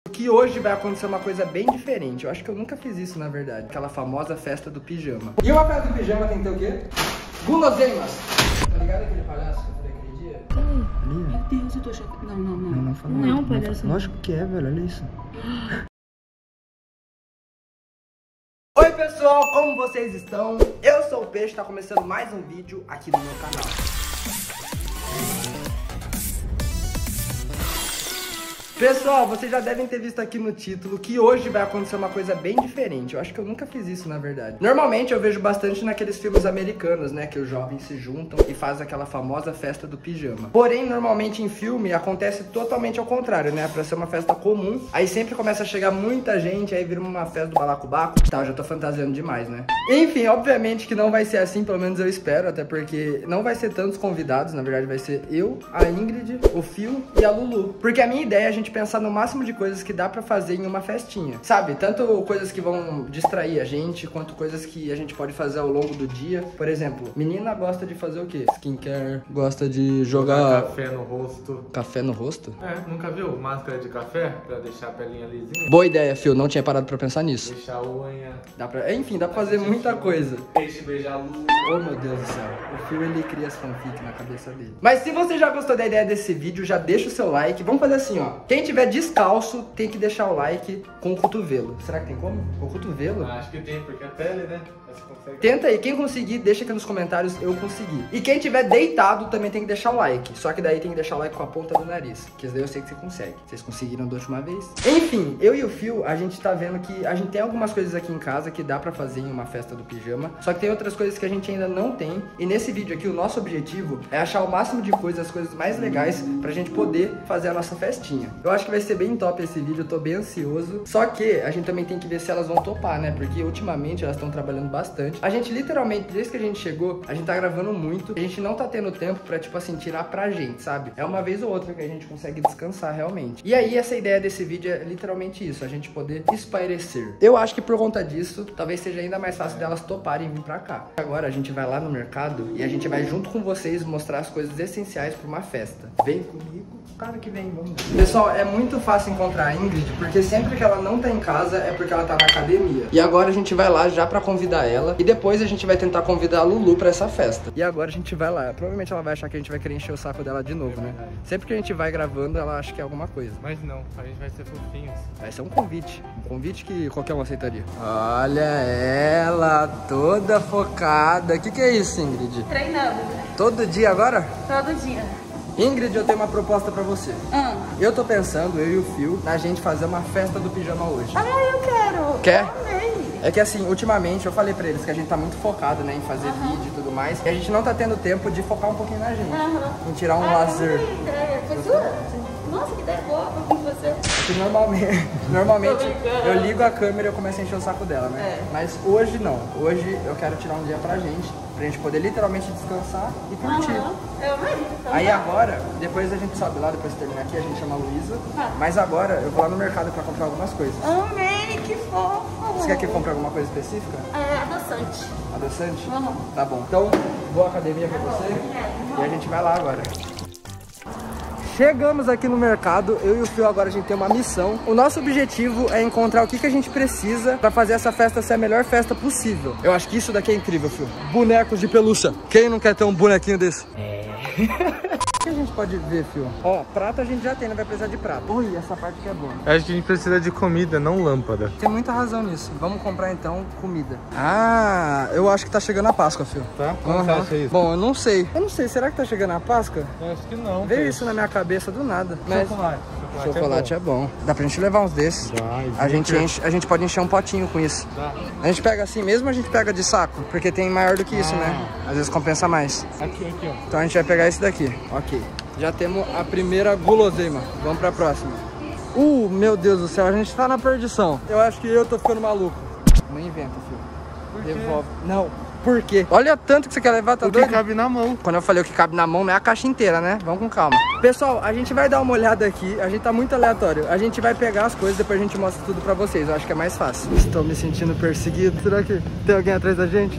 Que hoje vai acontecer uma coisa bem diferente. Eu acho que eu nunca fiz isso, na verdade. Aquela famosa festa do pijama. E uma festa do pijama tem que ter o quê? Guloseimas. Tá ligado aquele palhaço que eu falei aquele dia? Meu Deus, eu tô achando... Não fala Não é um palhaço. Lógico que é, velho. Olha isso. Oi pessoal, como vocês estão? Eu sou o Peixe, tá começando mais um vídeo aqui no meu canal. Pessoal, vocês já devem ter visto aqui no título que hoje vai acontecer uma coisa bem diferente. Eu acho que eu nunca fiz isso, na verdade. Normalmente eu vejo bastante naqueles filmes americanos, né? Que os jovens se juntam e fazem aquela famosa festa do pijama. Porém, normalmente em filme acontece totalmente ao contrário, né? Pra ser uma festa comum, aí sempre começa a chegar muita gente, aí vira uma festa do balacobaco. Tá, eu já tô fantasiando demais, né? Enfim, obviamente que não vai ser assim, pelo menos eu espero, até porque não vai ser tantos convidados, na verdade vai ser eu, a Ingrid, o Fio e a Lulu. Porque a minha ideia é a gente pensar no máximo de coisas que dá pra fazer em uma festinha, sabe? Tanto coisas que vão distrair a gente, quanto coisas que a gente pode fazer ao longo do dia. Por exemplo, menina gosta de fazer o quê? Skincare, gosta de jogar café no rosto. Café no rosto? É, nunca viu? Máscara de café pra deixar a pelinha lisinha? Boa ideia, Fio, não tinha parado pra pensar nisso. Deixar a unha. Dá pra... Enfim, dá pra fazer muita coisa. Peixe beijar a lua. Oh meu Deus do céu, o Fio ele cria as fanfic na cabeça dele. Mas se você já gostou da ideia desse vídeo, já deixa o seu like. Vamos fazer assim, ó. Quem tiver descalço tem que deixar o like com o cotovelo. Será que tem como? Com o cotovelo? Ah, acho que tem, porque a pele, né? Você consegue... Tenta aí, quem conseguir, deixa aqui nos comentários, eu consegui. E quem tiver deitado também tem que deixar o like. Só que daí tem que deixar o like com a ponta do nariz, que daí eu sei que você consegue. Vocês conseguiram da última vez? Enfim, eu e o Fio, a gente tá vendo que a gente tem algumas coisas aqui em casa que dá pra fazer em uma festa do pijama. Só que tem outras coisas que a gente ainda não tem. E nesse vídeo aqui, o nosso objetivo é achar o máximo de coisas, as coisas mais legais pra gente poder fazer a nossa festinha. Eu acho que vai ser bem top esse vídeo, eu tô bem ansioso. Só que a gente também tem que ver se elas vão topar, né? Porque ultimamente elas estão trabalhando bastante. A gente literalmente, desde que a gente chegou, a gente tá gravando muito. A gente não tá tendo tempo pra, tipo assim, tirar pra gente, sabe? É uma vez ou outra que a gente consegue descansar realmente. E aí, essa ideia desse vídeo é literalmente isso, a gente poder espairecer. Eu acho que por conta disso, talvez seja ainda mais fácil delas toparem vir pra cá. Agora a gente vai lá no mercado e a gente vai junto com vocês mostrar as coisas essenciais pra uma festa. Vem comigo. Claro que vem, vamos ver. Pessoal, é muito fácil encontrar a Ingrid, porque sempre que ela não tá em casa é porque ela tá na academia. E agora a gente vai lá já pra convidar ela. E depois a gente vai tentar convidar a Lulu pra essa festa. E agora a gente vai lá. Provavelmente ela vai achar que a gente vai querer encher o saco dela de novo, né? Sempre que a gente vai gravando, ela acha que é alguma coisa. Mas não, a gente vai ser fofinhos. Vai ser um convite. Um convite que qualquer um aceitaria. Olha ela, toda focada. O que é isso, Ingrid? Treinando. Todo dia agora? Todo dia. Ingrid, eu tenho uma proposta pra você. Eu tô pensando, eu e o Fio, na gente fazer uma festa do pijama hoje. Ah, eu quero. Quer? Amei. É que assim, ultimamente eu falei pra eles que a gente tá muito focado, né, em fazer vídeo e tudo mais. E a gente não tá tendo tempo de focar um pouquinho na gente. Em tirar um lazer. Que ideia. Foi sua? Nossa, que ideia boa pra você. É que normalmente eu ligo a câmera e eu começo a encher o saco dela, né? Mas hoje não. Hoje eu quero tirar um dia pra gente poder literalmente descansar e curtir. Eu amei. Aí agora, depois a gente sobe lá, depois de terminar aqui, a gente chama a Luísa. Mas agora eu vou lá no mercado pra comprar algumas coisas. Amei, que fofo. Você quer que eu compre alguma coisa específica? É adoçante. Adoçante? Vamos. Tá bom. Então, vou à academia com você e a gente vai lá agora. Chegamos aqui no mercado, eu e o Fio agora a gente tem uma missão. O nosso objetivo é encontrar o que a gente precisa pra fazer essa festa ser a melhor festa possível. Eu acho que isso daqui é incrível, Fio. Bonecos de pelúcia. Quem não quer ter um bonequinho desse? O que a gente pode ver, Fio? Ó, prato a gente já tem, não vai precisar de prato. Ui, essa parte que é boa. Acho que a gente precisa de comida, não lâmpada. Tem muita razão nisso. Vamos comprar então comida. Ah, eu acho que tá chegando a Páscoa, Fio. Tá? Como você acha isso? Bom, eu não sei. Será que tá chegando a Páscoa? Eu acho que não. Veio isso na minha cabeça do nada. Mas Chocolate é bom. Dá pra gente levar uns desses. A gente pode encher um potinho com isso. Dá. A gente pega assim mesmo, a gente pega de saco, porque tem maior do que isso, né? Às vezes compensa mais. Aqui, ó. Então a gente vai pegar esse daqui. Ok. Já temos a primeira guloseima. Vamos pra próxima. Meu Deus do céu, a gente tá na perdição. Eu acho que eu tô ficando maluco. Não inventa, filho. Por quê? Devolve. Não. Por quê? Olha tanto que você quer levar, tá O que doido? cabe na mão. Quando eu falei o que cabe na mão, não é a caixa inteira, né? Vamos com calma. Pessoal, a gente vai dar uma olhada aqui. A gente tá muito aleatório. A gente vai pegar as coisas, depois a gente mostra tudo pra vocês. Eu acho que é mais fácil. Estou me sentindo perseguido. Será que tem alguém atrás da gente?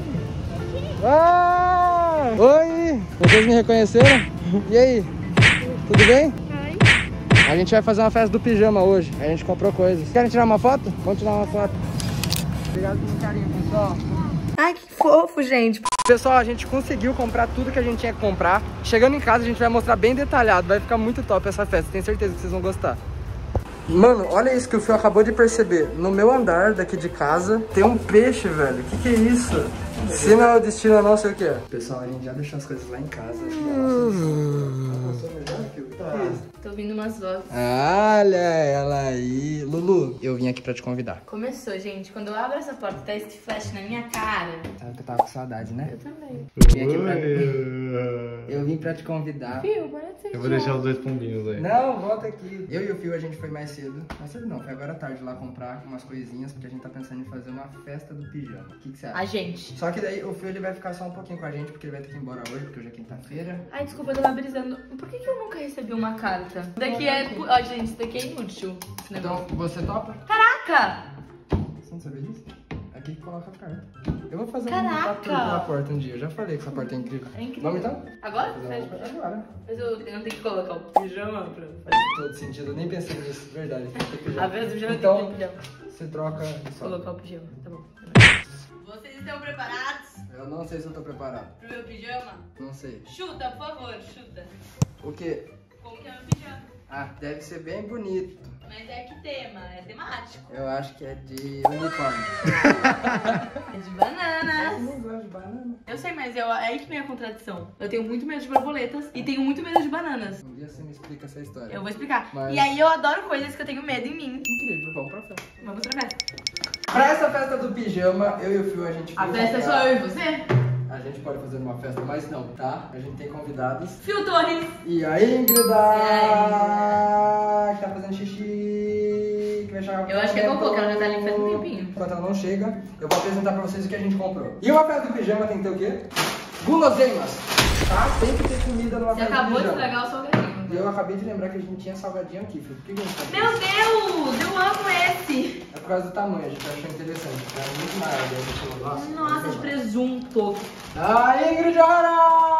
Oi! Vocês me reconheceram? E aí? Tudo bem? A gente vai fazer uma festa do pijama hoje. A gente comprou coisas. Querem tirar uma foto? Vamos tirar uma foto. Obrigado pelo carinho, pessoal. Ai, que fofo, gente. Pessoal, a gente conseguiu comprar tudo que a gente tinha que comprar. Chegando em casa, a gente vai mostrar bem detalhado. Vai ficar muito top essa festa. Tenho certeza que vocês vão gostar. Mano, olha isso que o Fio acabou de perceber. No meu andar daqui de casa tem um peixe, velho. Que é isso? Se não é o destino, eu não sei o que é. Pessoal, a gente já deixou as coisas lá em casa. Tô ouvindo umas vozes. Olha ela aí. Lulu, eu vim aqui pra te convidar. Começou, gente. Quando eu abro essa porta, tá esse flash na minha cara. Sabe que eu tava com saudade, né? Eu também. Eu vim pra te convidar. Fio, para de ser Eu vou deixar os dois pombinhos aí. Não, volta aqui. Eu e o Fio, a gente foi mais cedo. Mais cedo não, foi agora à tarde lá comprar umas coisinhas, porque a gente tá pensando em fazer uma festa do pijama. O que você acha? A gente. Só que daí o Fio ele vai ficar só um pouquinho com a gente, porque ele vai ter que ir embora hoje, porque hoje é quinta-feira. Ai, desculpa, eu tava brisando. Por que eu nunca recebi uma carta? Isso daqui é... Ó, gente, isso daqui é inútil. Esse negócio. Então, você topa? Caraca! Você não sabia disso? Aqui que coloca a carta. Eu vou fazer Caraca! um tour pela porta um dia. Eu já falei que essa porta é incrível. É incrível. Vamos então? Agora? Agora. Mas eu não tenho que colocar o pijama pra... Faz todo sentido. Eu nem pensei nisso. Verdade. Tem que ter pijama. A vez do pijama Então, tem que ter pijama. você troca e sobe. Colocar o pijama, tá bom. Vocês estão preparados Eu não sei se eu tô preparado. pro meu pijama? Não sei. Chuta, por favor, chuta. O quê? Como que é meu pijama? Ah, deve ser bem bonito. Mas é que tema? É temático. Eu acho que é de unicórnio. É de banana. Eu não gosto de banana. Eu sei, mas é aí que vem a contradição. Eu tenho muito medo de borboletas e tenho muito medo de bananas. Um dia você me explica essa história. Eu vou explicar. Mas- E aí eu adoro coisas que eu tenho medo em mim. Incrível, vamos pra festa. Vamos pra festa. Pra essa festa do pijama, eu e o Fio, a gente A fez festa é uma- só eu e você? A gente pode fazer uma festa, mas não, tá? A gente tem convidados. Fio Torres. E a Ingrid, E aí? que tá fazendo xixi, que vai chegar... Eu acho que é cocô, que ela já tá ali faz um tempinho. Enquanto ela não chega, eu vou apresentar pra vocês o que a gente comprou. E uma festa do pijama tem que ter o quê? Guloseimas, tá? Tem que ter comida numa Você festa do acabou de pijama. estragar o salgadinho. E eu acabei de lembrar que a gente tinha salgadinho aqui, Fio. Por que a gente tá Meu Deus, eu amo esse. É por causa do tamanho, a gente achou interessante. Era muito maior, daí a gente falou, nossa. Nossa, de presunto. A Ingrid Ora!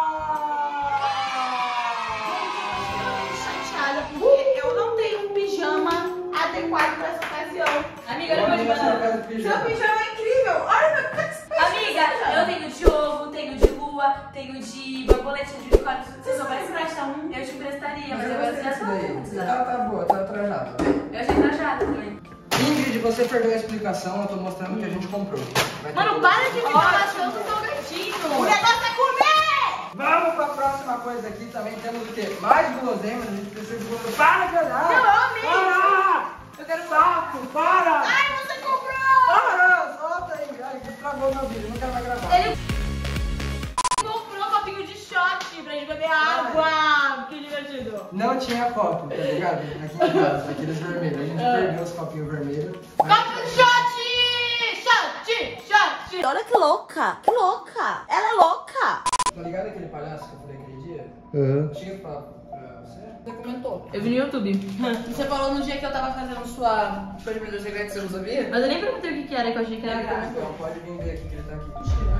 Chateada porque eu não tenho um pijama adequado pra essa ocasião. Amiga, olha o meu de banana. Seu pijama é incrível. Olha meu amiga, eu tenho de ovo, tenho de lua, tenho de borboleta de unicórnio. Se eu soubesse emprestar um, eu te emprestaria, mas agora você já tá. Tá boa, tá trajada. Eu achei trajada também. Ingrid, você perdeu a explicação, eu tô mostrando o que a gente comprou. Vai ter Mano, tudo. para de me falar tanto salgadinho. O negócio é comer! Vamos pra próxima coisa aqui, também temos o quê? Mais guloseimas, a gente precisa de guloseimas. Para de olhar! Eu amei! Para! Eu quero Saco, para! Ai, você comprou! Para! Solta aí, ai, estragou meu vídeo, não quero mais gravar. Ele comprou um copinho de shot pra gente beber água. Que divertido. Não tinha copo, tá ligado? Aqui em casa, aqueles vermelhos. A gente perdeu os copinhos vermelhos. Copo de shot! Shot! Shot! Olha que louca, que louca. Ela é louca. Tá ligado aquele palhaço que eu falei aquele dia? Uhum. Eu cheguei a falar pra você? Você comentou. Eu vi no YouTube. Você falou no dia que eu tava fazendo sua Pergunta Secreta, você não sabia? Mas eu nem perguntei o que era, que eu achei que era. Então pode vir ver aqui que ele tá aqui.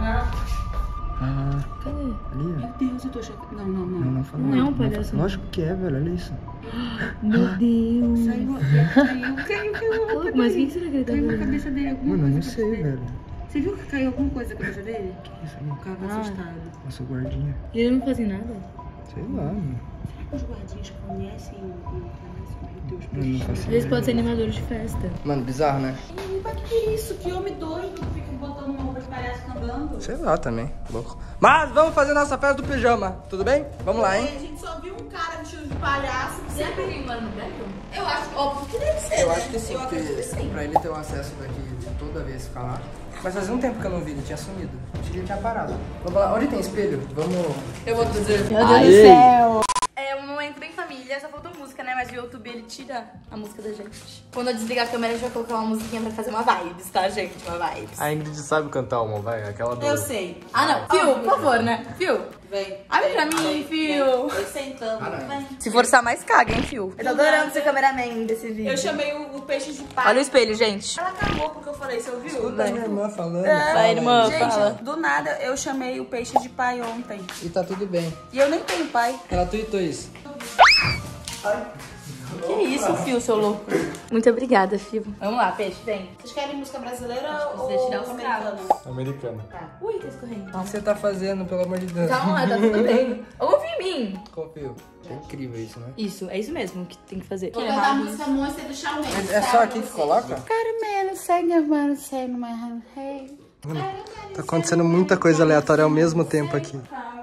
Cadê? Ali, Meu Deus, eu tô achando. Não, não, não. Não fala. Não é um palhaço. Lógico que é, velho, olha isso. Meu Deus. Caiu. Mas o que será que ele tá Caiu na fazendo? cabeça dele, alguma Mano, eu coisa. não sei, velho. Você viu que caiu alguma coisa na cabeça dele? Que isso aí? O cara tá assustado. Nossa, o guardinha. Ele não fazia nada? Sei lá, mano. Será que os guardinhas conhecem o palhaço? Meu Deus, Eu não faço Eles ideia. podem ser animadores de festa. Mano, bizarro, né? Mas que isso? Que homem doido que fica botando uma roupa de palhaço andando? Sei lá também, louco. Mas vamos fazer nossa festa do pijama, tudo bem? Vamos lá, hein? A gente só viu um cara vestido de palhaço. Será que ele mora no Beto? Eu acho, óbvio que deve ser. Eu né? acho que sim, Eu porque acredito que sim. pra ele ter o acesso daqui de toda vez ficar lá. Mas fazia um tempo que eu não vi, ele tinha sumido. Acho que ele tinha parado. Vamos lá, onde tem espelho? Vamos. Eu vou dizer. Meu Deus do céu. É um momento bem família, só faltou música, né? Mas o YouTube, ele tira a música da gente. Quando eu desligar a câmera, a gente vai colocar uma musiquinha pra fazer uma vibes, tá, gente? Uma vibes. A Ingrid sabe cantar uma, vai? Aquela do... Eu sei. Ah, não. Fio, por favor, né? Fio. Vem. Abre pra mim, Fio. Eu sentando. Vem. Se forçar mais, caga, hein, Fio? Eu tô adorando ser cameraman desse vídeo. Eu chamei o peixe de pai. Olha o espelho, gente. Ela acabou porque eu falei, você ouviu? Escuta a minha irmã falando. Vai, irmã, Gente, fala. do nada eu chamei o peixe de pai ontem. E tá tudo bem. E eu nem tenho pai. Ela tweetou isso. Ai. Que isso, Fio, seu louco. Muito obrigada, Fio. Vamos lá, peixe, vem. Vocês querem música brasileira ou Precisa tirar os americana? Americano. Tá. Ui, tá escorrendo. O que você tá fazendo, pelo amor de Deus? Calma, tá tudo bem. Confia em mim. Confio. É incrível isso, né? Isso, é isso mesmo que tem que fazer. Vou cantar a música Monster do Shawn Mendes. É só aqui que coloca? Caramelo, segue a mano, sei no my hand, hey. Tá acontecendo muita coisa aleatória ao mesmo tempo aqui.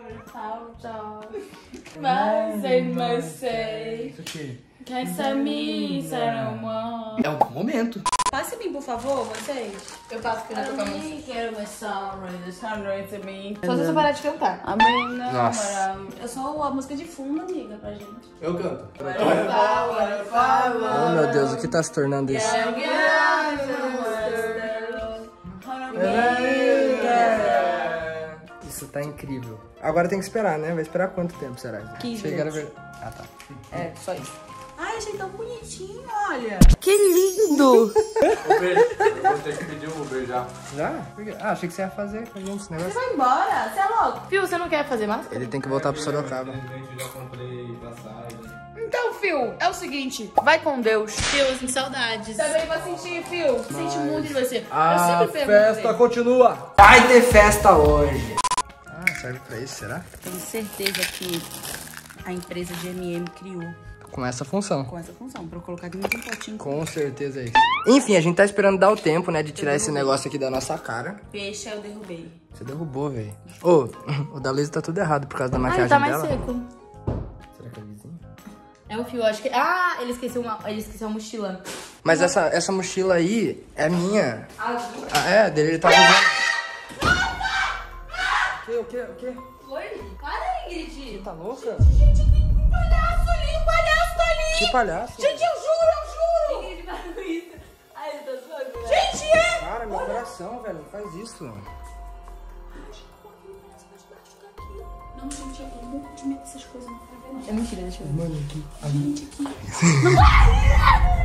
Mas eu sei. Isso aqui. Quem sabe, será É o momento. Passe em mim, por favor, vocês. Eu passo que eu já tô com a música. Quero my sorrow to me. Só se você parar de cantar. Amém, não, Nossa. Eu sou a música de fundo, amiga, pra gente. Eu canto. Oh, meu Deus, o que tá se tornando isso? Isso tá incrível. Agora tem que esperar, né? Vai esperar quanto tempo será? 15 Chegar a minutos. ver... Ah, tá. É, só isso. Ai, achei tão bonitinho, olha. Que lindo! Uber, eu vou ter que pedir um Uber já. Já? Por quê? Ah, achei que você ia fazer com a gente esse Você negócio. vai embora? Você é louco? Fio, você não quer fazer máscara? Ele tem que voltar pro Sorocaba. Infelizmente eu já comprei passagem. Então, Fio, é o seguinte. Vai com Deus. Fio, sem saudades. Também vai sentir, Fio. Sente muito de você. A eu sempre festa continua. Vai ter festa hoje. Ah, serve pra isso, será? Tenho certeza que a empresa de M&M criou Com essa função. com essa função, pra eu colocar dentro de um potinho. Com certeza é isso. Enfim, a gente tá esperando dar o tempo, né, de tirar esse negócio aqui da nossa cara. Peixe eu derrubei. Você derrubou, velho. Ô, o da Luísa tá tudo errado por causa da Ah, maquiagem ele tá mais dela. seco. Será que é vizinho? É o Fio, acho que... Ah, ele esqueceu a mochila. Mas essa mochila aí é minha. Ah, é? Dele ele tá usando. O quê? Oi? Para, Ingrid. Tá louca? Gente, tem um palhaço ali, um palhaço tá ali. Que palhaço? Gente, eu juro. Ingrid, para com isso. Ai, ele tá zoando, né? Gente, é. Cara, meu coração, velho, não faz isso. Não, gente, eu morro de medo dessas coisas, não quero ver, não. É mentira, deixa eu ver. Mano, aqui. Não vai!